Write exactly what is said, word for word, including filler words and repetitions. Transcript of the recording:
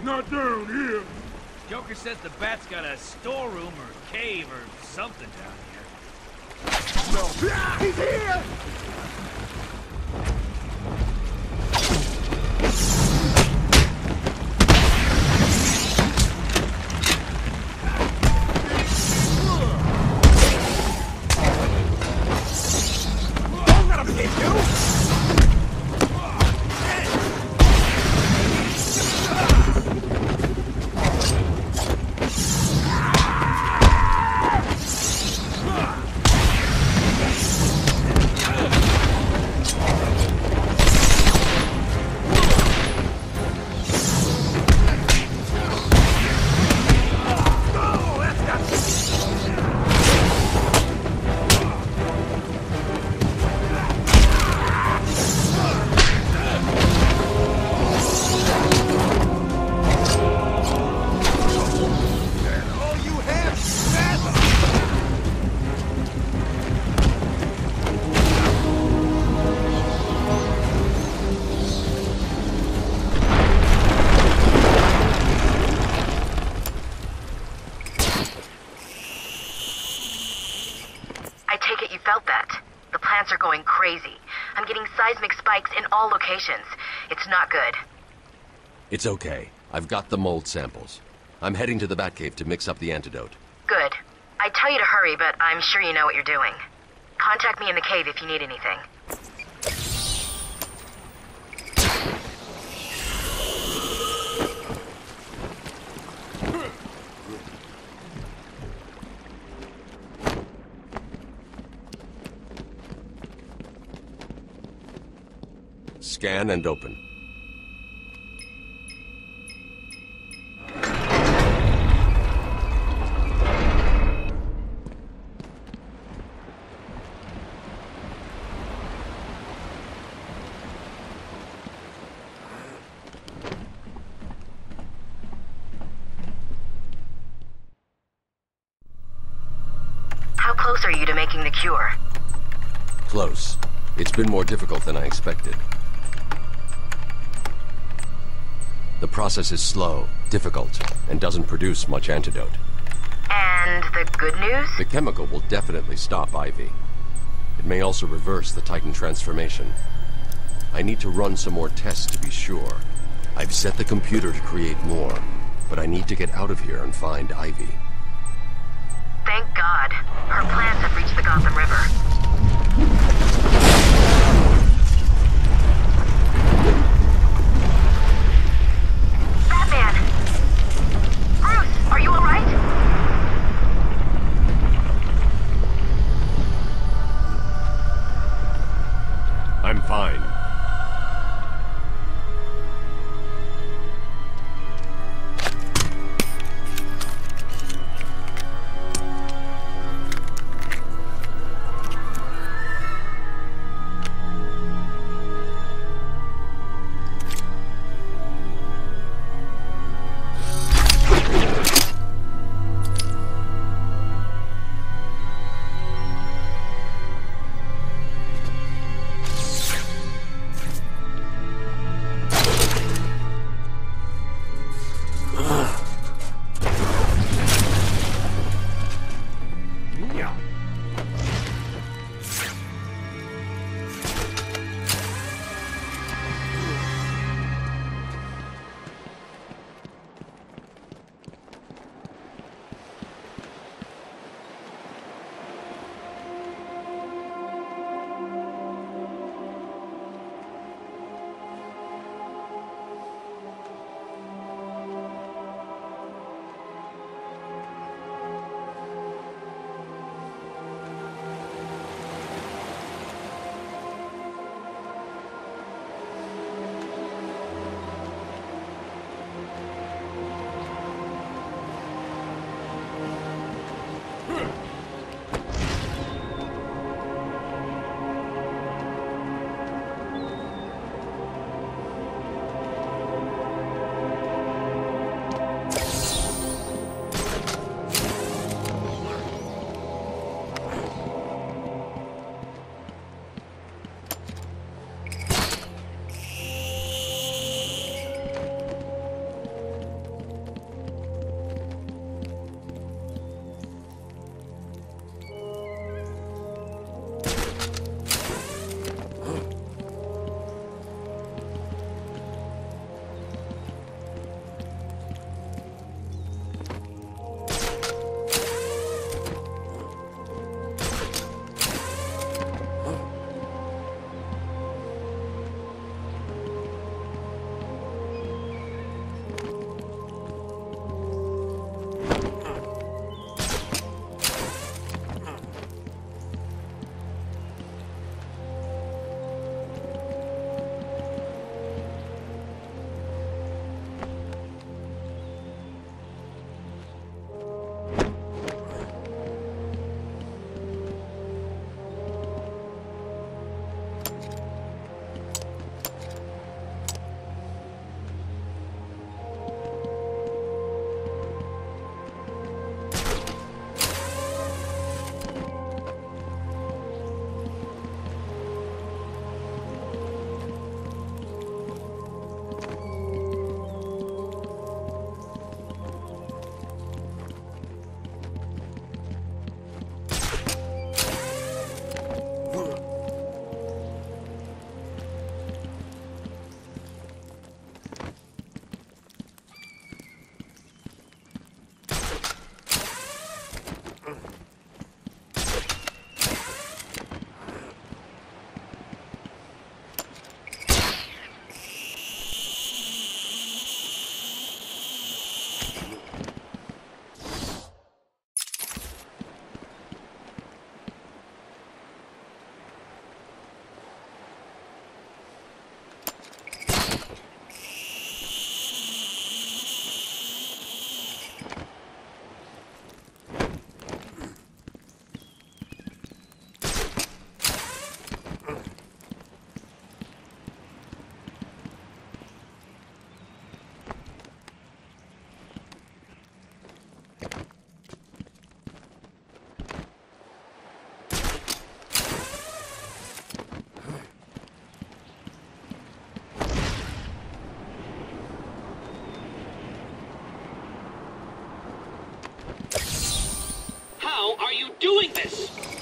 not down here. Joker says the bat's got a storeroom or cave or something down here. No. Ah, he's here! Don't let him hit you! Seismic spikes in all locations. It's not good. It's okay. I've got the mold samples. I'm heading to the Batcave to mix up the antidote. Good. I'd tell you to hurry, but I'm sure you know what you're doing. Contact me in the cave if you need anything. Scan and open. How close are you to making the cure? Close. It's been more difficult than I expected. The process is slow, difficult, and doesn't produce much antidote. And the good news? The chemical will definitely stop Ivy. It may also reverse the Titan transformation. I need to run some more tests to be sure. I've set the computer to create more, but I need to get out of here and find Ivy. Thank God. Her plans have reached the Gotham River. Batman! Bruce, are you alright? I'm fine. How are you doing this?